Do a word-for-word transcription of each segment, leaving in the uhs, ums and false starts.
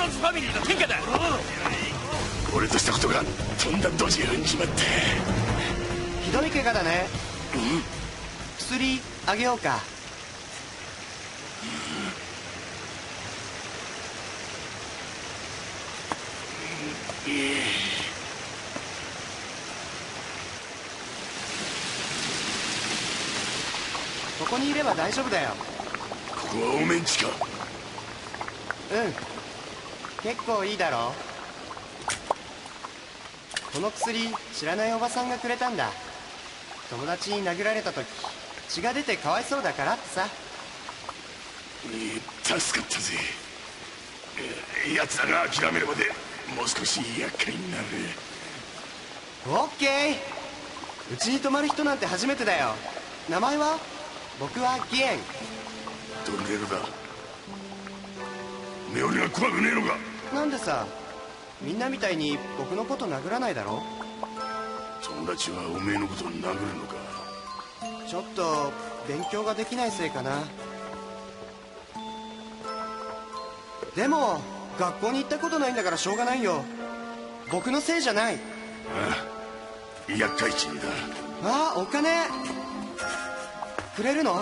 ロンズファミリーの天下だ。 俺としたことがとんだドジ踏んじまって。 ひどい怪我だね。 うん、 薬あげようか。ここにいれば大丈夫だよ。 ここはおめんちか？ うん結構いいだろう。この薬知らないおばさんがくれたんだ。友達に殴られた時血が出てかわいそうだからってさ。 助かったぜ。奴らが諦めるまでもう少し厄介になる。 オッケー。うちに泊まる人なんて初めてだよ。名前は？僕はギエン。 ドルネロだ。目俺が怖くねえのか？ なんでさ、みんなみたいに僕のこと殴らないだろ。 友達はおめえのことを殴るのか？ ちょっと勉強ができないせいかな。でも学校に行ったことないんだからしょうがないよ。僕のせいじゃない。 ああ、厄介賃だ。 ああ、お金くれるの？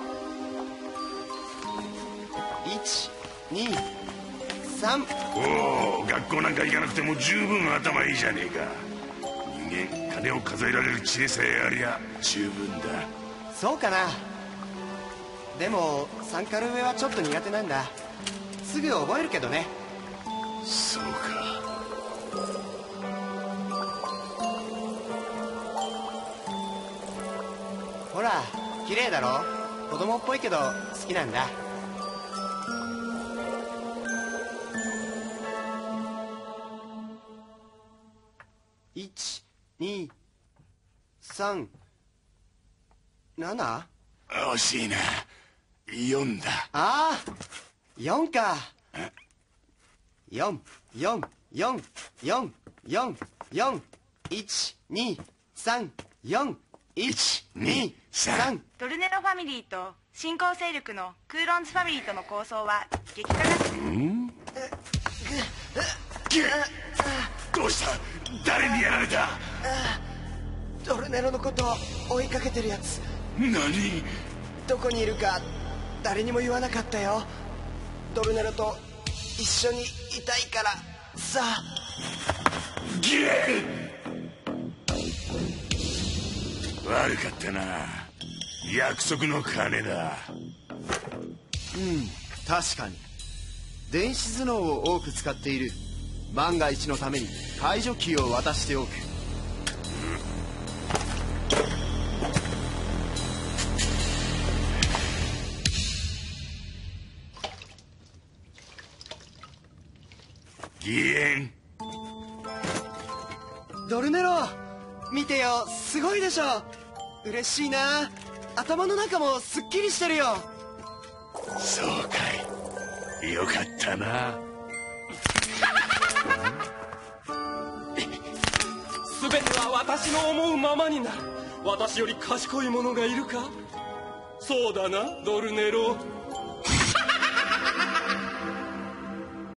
いち、に、さん。 おお、学校なんか行かなくても十分頭いいじゃねえか。人間金を数えられる知恵さえありゃ十分だ。 そうかな。でもサンカル上はちょっと苦手なんだ。すぐ覚えるけどね。 そうか。 ほら綺麗だろ。子供っぽいけど好きなんだ。いち、に、さん、なな？ 惜しいな。よんだ。 ああ、よんか。よん、よん、よん、よん、よん、よん、いち、に、さん、よん、いち、に、さん。 ドルネロファミリーと新興勢力のクーロンズファミリーとの抗争は激化が。 ん？どうした？誰にやられた？ ドルネロのこと追いかけてるやつ。 何？ どこにいるか誰にも言わなかったよ。ドルネロと一緒にいたいからさ。 ギレ！悪かったな。約束の金だ。 うん確かに電子頭脳を多く使っている。万が一のために解除キーを渡しておく。 ギエン。 ドルネロ見てよ、すごいでしょ。嬉しいな。頭の中もすっきりしてるよ。 そうかい。よかったな。 全ては私の思うままになる。私より賢い者がいるか？そうだな、ドルネロ。